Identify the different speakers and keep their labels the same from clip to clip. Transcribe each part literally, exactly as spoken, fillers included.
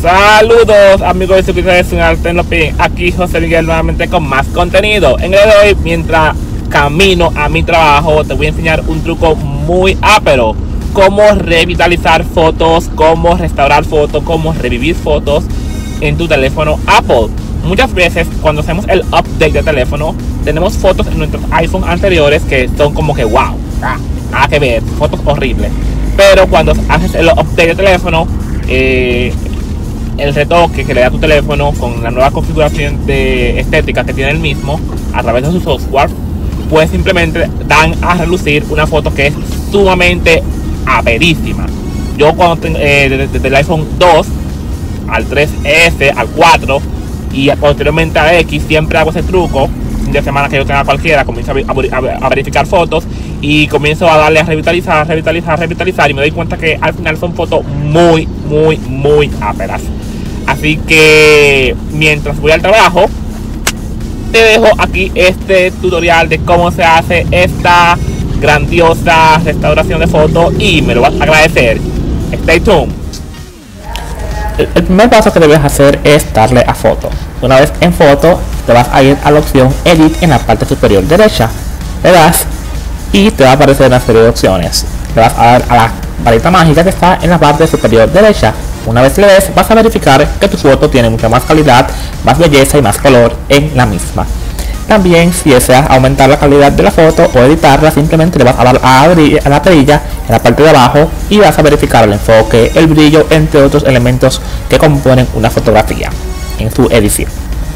Speaker 1: Saludos amigos y suscriptores de Canal Tecnopin, aquí José Miguel nuevamente con más contenido. En el día de hoy, mientras camino a mi trabajo, te voy a enseñar un truco muy ápero: cómo revitalizar fotos, cómo restaurar fotos, cómo revivir fotos en tu teléfono Apple. Muchas veces cuando hacemos el update de teléfono, tenemos fotos en nuestros iPhone anteriores que son como que wow, nada que ver, fotos horribles. Pero cuando haces el update de teléfono, eh, el retoque que le da a tu teléfono con la nueva configuración de estética que tiene el mismo a través de su software, pues simplemente dan a relucir una foto que es sumamente aperísima. Yo cuando tengo, eh, desde, desde el iPhone dos al tres S, al cuatro y posteriormente a X, siempre hago ese truco. Fin de semana que yo tenga cualquiera, comienzo a, a, a verificar fotos y comienzo a darle a revitalizar, revitalizar, revitalizar y me doy cuenta que al final son fotos muy, muy, muy áperas. Así que mientras voy al trabajo, te dejo aquí este tutorial de cómo se hace esta grandiosa restauración de fotos y me lo vas a agradecer. Stay tuned.
Speaker 2: El primer paso que debes hacer es darle a foto. Una vez en foto, te vas a ir a la opción Edit en la parte superior derecha. Le das y te va a aparecer una serie de opciones. Le vas a dar a la varita mágica que está en la parte superior derecha. Una vez le des, vas a verificar que tu foto tiene mucha más calidad, más belleza y más color en la misma. También, si deseas aumentar la calidad de la foto o editarla, simplemente le vas a dar a, abrir, a la perilla en la parte de abajo y vas a verificar el enfoque, el brillo, entre otros elementos que componen una fotografía en su edición.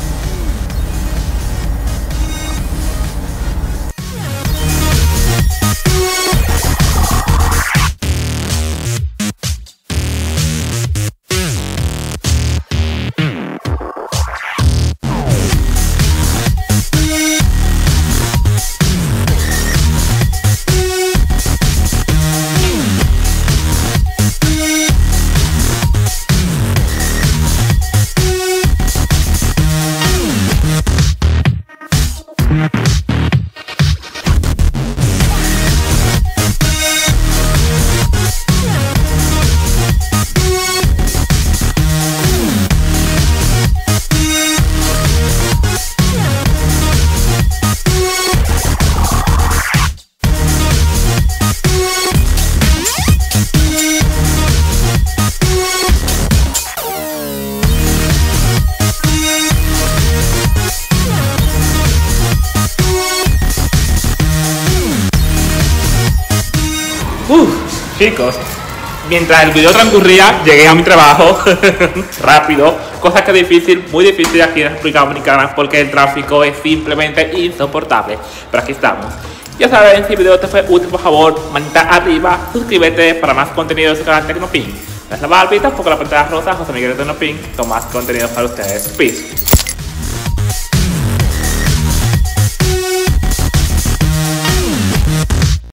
Speaker 1: Uf, chicos, mientras el video transcurría, llegué a mi trabajo rápido, cosa que es difícil, muy difícil aquí en República Dominicana porque el tráfico es simplemente insoportable. Pero aquí estamos. Ya saben, si el video te fue útil, por favor, manita arriba, suscríbete para más contenido de su canal Tecnopin. Das la barbita porque la pantalla rosa, José Miguel Tecnopin, con más contenido para ustedes. Peace.